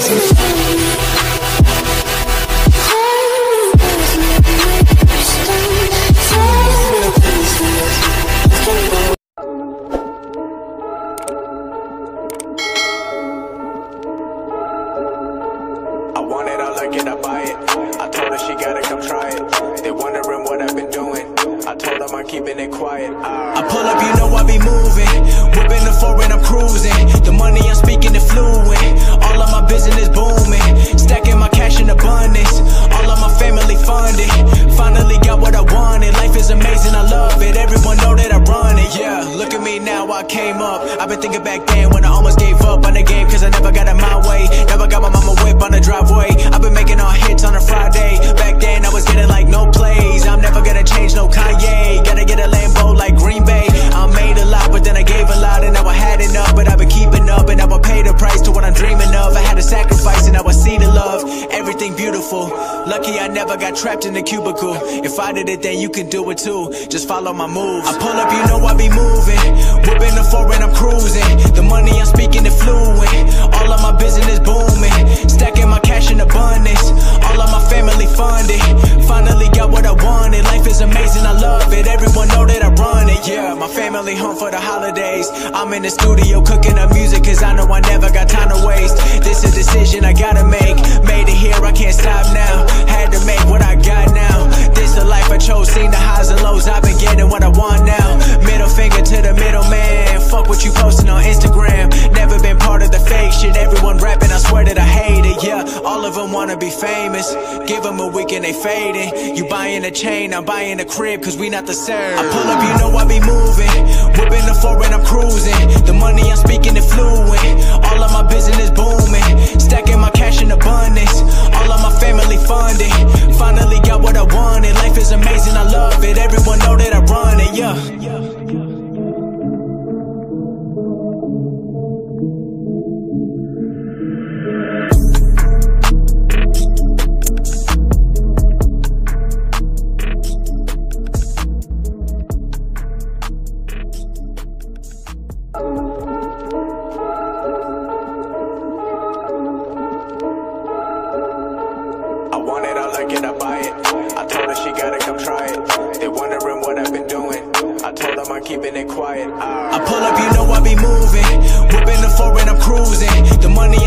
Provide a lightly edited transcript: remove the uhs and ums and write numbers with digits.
want it, I like it, I buy it. I told her she gotta come try it. They wondering what I've been doing. I told them I'm keeping it quiet. I pull up, you know I be moving. Whipping the foreign, I'm cruising. The money I'm speaking is fluent. All of my business booming. Stacking my cash in abundance. All of my family funded. Finally got what I wanted. Life is amazing, I love it. Everyone know that I run it. Yeah, look at me now, I came up. I've been thinking back then when I almost gave up on the game, cause I never got it my way. Never got my mama whip on the driveway. I've been making all hits on a Friday. Back then I was getting like no plays. I'm never gonna change, no Kanye. Gotta get a Lambo like Green Bay. I made a lot, but then I gave a lot, and now I had enough. But I've been keeping up, and now I pay the price to what I'm dreaming of. I had to sacrifice, and now I see the love. Everything beautiful. Lucky I never got trapped in a cubicle. If I did it, then you can do it too. Just follow my moves. I pull up, you know I be moving. Whipping the foreign, I'm cruising. The money I'm speaking is fluent. All of my business booming. Stacking my cash in abundance. All of my family funded. Finally got what I wanted. Life is amazing, I love it. Everyone know that I run it. Yeah, my family home for the holidays. I'm in the studio cooking up music, cause I know I never got time to waste. This is a decision I gotta make. Made it here, I can't stop now. Had to make what I got now. This the life I chose, seen the highs and lows. I've been getting what I want now. Middle finger to the middleman. Fuck what you posting on Instagram. Never been part of the fake shit. Everyone rapping, I swear that I hate it. Yeah, all of them wanna be famous. Give them a week and they fading. You buying a chain, I'm buying a crib, cause we not the same. I pull up, you know I be moving. Whipping the foreign, I'm cruising. The money I'm speaking is fluent. All of my business booming. Stacking my cash in abundance. All of my family funded. Finally got what I wanted. Life is amazing, I love it. Everyone know that I run it, yeah. I want it, I like it, I buy it. I told her she gotta come try it. They wondering what I've been doing. I told them I'm keeping it quiet. I pull up, you know I be moving. Whipping the foreign, I'm cruising. The money